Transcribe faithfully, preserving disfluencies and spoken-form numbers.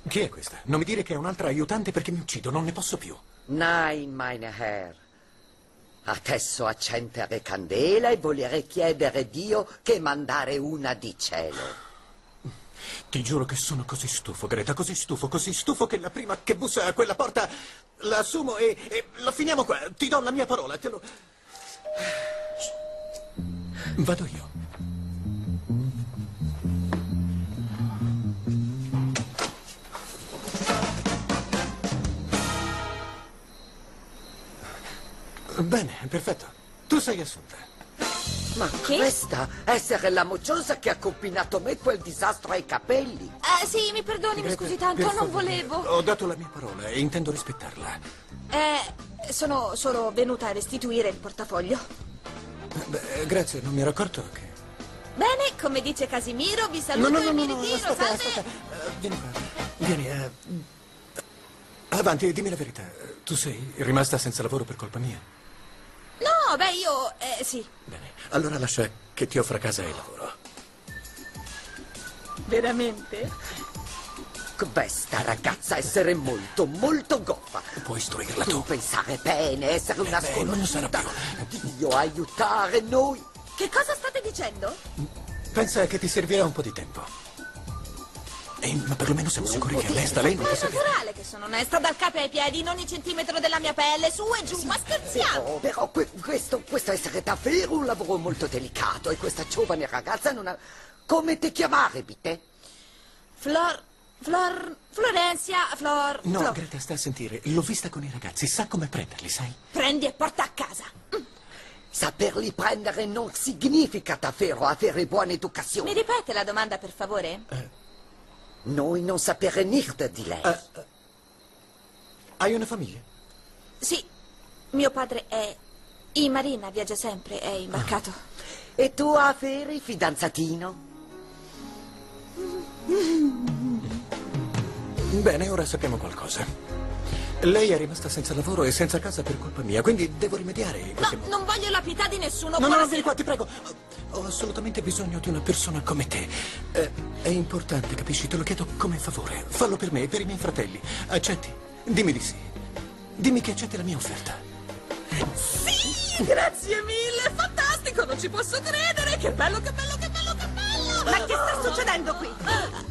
Chi è questa? Non mi dire che è un'altra aiutante perché mi uccido, non ne posso più. Nein, meine Herr. Adesso accendere candela e volere chiedere Dio che mandare una di cielo. Ti giuro che sono così stufo, Greta, così stufo, così stufo che la prima che bussa a quella porta la assumo e, e la finiamo qua. Ti do la mia parola, te lo... Vado io. Bene, perfetto. Tu sei assunta. Ma Che? questa essere la mocciosa che ha combinato me quel disastro ai capelli. Ah, sì, mi perdoni, mi Greta, scusi tanto, per non favore, volevo. Ho dato la mia parola e intendo rispettarla. Eh, sono solo venuta a restituire il portafoglio. Beh, grazie, non mi ero accorto che... Bene, come dice Casimiro, vi saluto No, no, no, e mi no, no, ritiro, aspetta, salve. aspetta. Eh, vieni qua. Vieni, eh. Avanti, dimmi la verità. Tu sei rimasta senza lavoro per colpa mia? No, beh, io... Eh, sì. Bene, allora lascia che ti offra casa e lavoro. Veramente? Questa ragazza essere molto, molto goffa. Puoi istruirla Tu tu. pensare bene, essere una beh, non sarà sconosciuta. Dio aiutare noi. Che cosa state dicendo? Pensa che ti servirà un po' di tempo. E, ma perlomeno siamo sicuri che è onesta. Lei non Ma può è sapere. naturale che sono onesta, dal capo ai piedi, in ogni centimetro della mia pelle, su e giù, ma scherziamo! Però, però que- questo, questo essere davvero un lavoro molto delicato e questa giovane ragazza non ha... Come ti chiamare, Bitte? Flor... Flor... Florenzia, Flor... No, Flor. Greta, sta a sentire. L'ho vista con i ragazzi. Sa come prenderli, sai? Prendi e porta a casa. Saperli prendere non significa davvero avere buona Mi educazione. ripete la domanda, per favore? Noi non sapere niente di lei. Eh, eh, hai una famiglia? Sì, mio padre è... in marina, viaggia sempre, è imbarcato. E tu avere fidanzatino? Bene, ora sappiamo qualcosa. Lei è rimasta senza lavoro e senza casa per colpa mia, quindi devo rimediare in qualche No, modo. non voglio la pietà di nessuno. No, no, no, Buonasera. vieni qua, ti prego. Ho assolutamente bisogno di una persona come te. Eh, è importante, capisci? Te lo chiedo come favore. Fallo per me e per i miei fratelli. Accetti? Dimmi di sì. Dimmi che accetti la mia offerta. Sì, grazie mille, fantastico, non ci posso credere. Che bello, che bello, che bello, che bello. Ma che sta succedendo qui?